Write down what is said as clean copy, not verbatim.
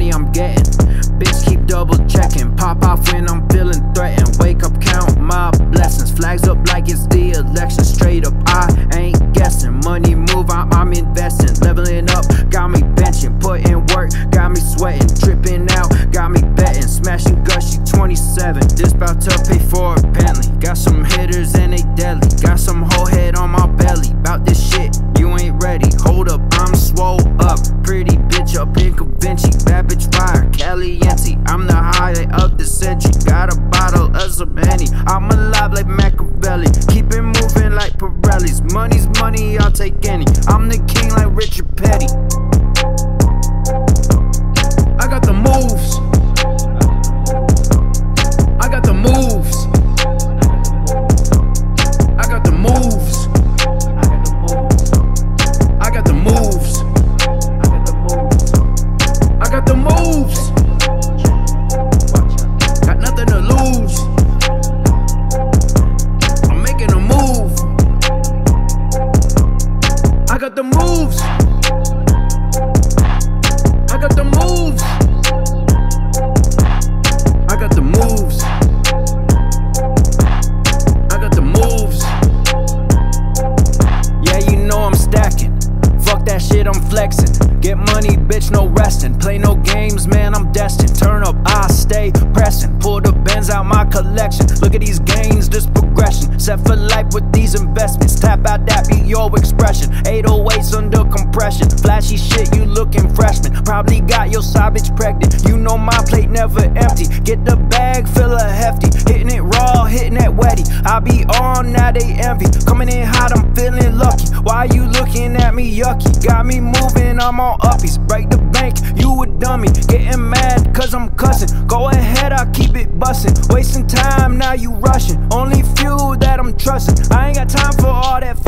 money I'm getting. Bitch keep double checking, pop off when I'm feeling threatened. Wake up, count my blessings, flags up like it's the election. Straight up, I ain't guessing. Money move, I'm investing. Leveling up, got me benching. Putting work, got me sweating. Tripping out, got me betting. Smashing Gushy 27, this bout to pay for a Bentley. Got some hitters and they deadly. Got some whole head on my belly. Bout this shit, you ain't ready. Hold up, I'm swole up. Pretty bitch up in Convinci. Bad bitch fire, Caliente. I'm the highlight of the century. Got a bottle of some Henny. I'm alive like Machiavelli. Keep it moving like Pirelli's. Money's money, I'll take any. I'm the king like Richard Petty. I got the moves. I got the moves. I got the moves. I got the moves. I got the moves. Got nothing to lose. I'm making a move. I got the moves. I got the moves. I got the moves. I got the moves. Yeah, you know I'm stacking. Fuck that shit, I'm flexing. Get money, bitch, no resting. Play no games, man, I'm destined. Turn up, I stay pressing. Pull the Benz out my collection. Look at these gains, this progression. Set for life with these investments. Tap out, that be your expression. 808s under compression. Flashy shit, you looking freshman. Probably got your side bitch pregnant. You know my plate never empty. Get the bag, fill her hefty. Hitting it raw, hitting that wetty. I be on, now they envy. Coming in hot, I'm feeling lucky. Why you looking at me yucky? Got me moving, I'm on uppies. Break the bank, you a dummy. Getting mad cause I'm cussing. Go ahead, I keep it bussin'. Wasting time, now you rushing. Only few that I'm trusting. I ain't got time for all that